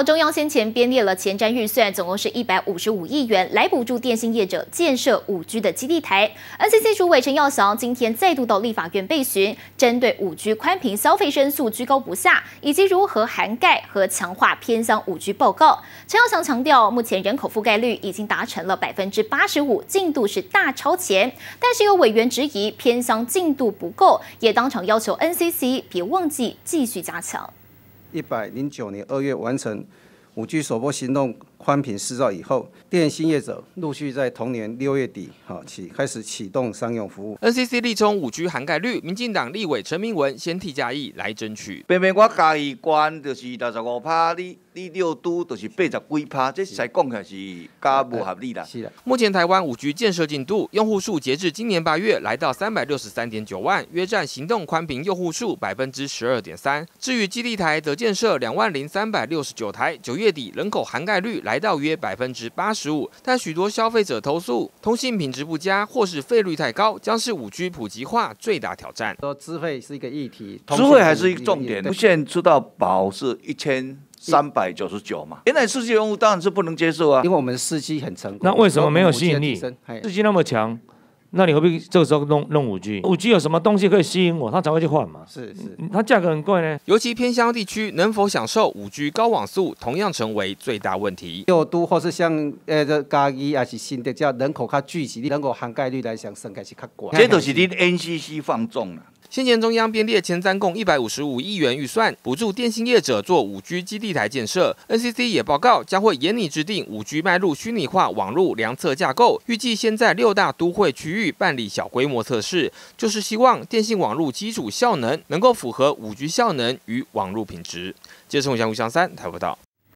中央先前编列了前瞻预算，总共是155亿元，来补助电信业者建设5G 的基地台。NCC 主委陈耀祥今天再度到立法院备询，针对5G 宽频消费申诉居高不下，以及如何涵盖和强化偏乡5G 报告。陈耀祥强调，目前人口覆盖率已经达成了85%，进度是大超前。但是有委员质疑偏乡进度不够，也当场要求 NCC 别忘记继续加强。 109年2月完成5G 首波行动宽频施造以后，电信业者陆续在同年6月底起开始启动商用服务。 NCC 力冲5G 涵盖率，民进党立委陈明文先替嘉义来争取。 偏偏我嘉义县就是65%，你6都就是80几%，这才讲起来是加不合理啦。 是的。 目前台湾5G 建设进度，用户数截至今年8月来到363.9万，约占行动宽频用户数12.3%。至于基地台则建设20369台，9月底人口涵盖率来到约85%，但许多消费者投诉通信品质不佳，或是费率太高，将是5G 普及化最大挑战。 说资费是一个议题， 资费还是一个重点。现在知道保是1399嘛，原来4G用户当然是不能接受啊， 因为我们4G很成功。 那为什么没有吸引力？4G 那么强。那你何必这个时候弄5G？5G 有什么东西可以吸引我，他才会去换嘛？ 是， 它价格很贵呢。 尤其偏乡地区能否享受5G 高网速，同样成为最大问题。 6都或是像嘉义还是新竹，只要人口较聚集，人口涵盖率来讲，应该是较高。 这就是你 NCC 放纵了。 先前中央编列前瞻共155亿元预算，补助电信业者做5G 基地台建设。NCC 也报告将会严拟制定5G 迈入虚拟化网络量测架构，预计先在6大都会区域办理小规模测试，就是希望电信网络基础效能能够符合5G效能与网络品质。接着，从吴湘3台报道。